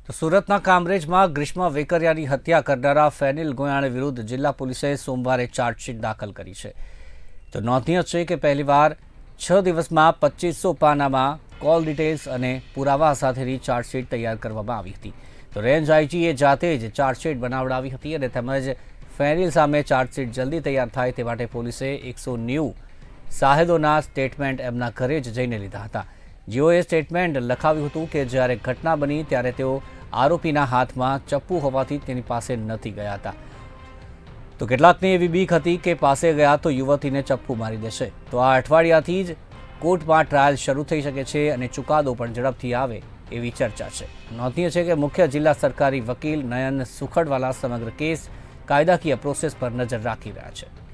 તો સુરતના કામરેજમાં ગ્રીષ્મ વેકરિયાની હત્યા કરનારા ફેનિલ ગોયાણે વિરુદ્ધ જિલ્લા પોલીસે સોમવારે ચાર્જશીટ દાખલ કરી છે। તો નોંધનીય છે કે પહેલીવાર 6 દિવસમાં 2500 પાનામાં કોલ ડિટેલ્સ અને પુરાવા સાથેની ચાર્જશીટ તૈયાર કરવામાં આવી હતી। તો રેન્જ આઈજીએ જાતે જ ચાર્જશીટ બનાવડાવી હતી અને તેમજ ફેનિલ સામે ચાર્જશીટ જલ્દી તૈયાર થાય તે માટે પોલીસે 190 સાહેદોના સ્ટેટમેન્ટ એમના ઘરે જ જઈને લીધા હતા। જેઓએ સ્ટેટમેન્ટ લખાવ્યું હતું કે જ્યારે ઘટના બની ત્યારે તેઓ આરોપીના હાથમાં ચપ્પુ હોવાથી તેની પાસે નથી ગયા હતા। તો કેટલાકને એવી બીક હતી કે પાસે ગયા તો યુવતીને ચપ્પુ મારી દેશે। તો આ અઠવાડિયાથી જ કોર્ટમાં ટ્રાયલ શરૂ થઈ શકે છે અને ચુકાદો પણ ઝડપથી આવે એવી ચર્ચા છે। નોંધનીય છે કે મુખ્ય જિલ્લા સરકારી વકીલ નયન સુખડવાલા સમગ્ર કેસ કાયદાકીય પ્રોસેસ પર નજર રાખી રહ્યા છે।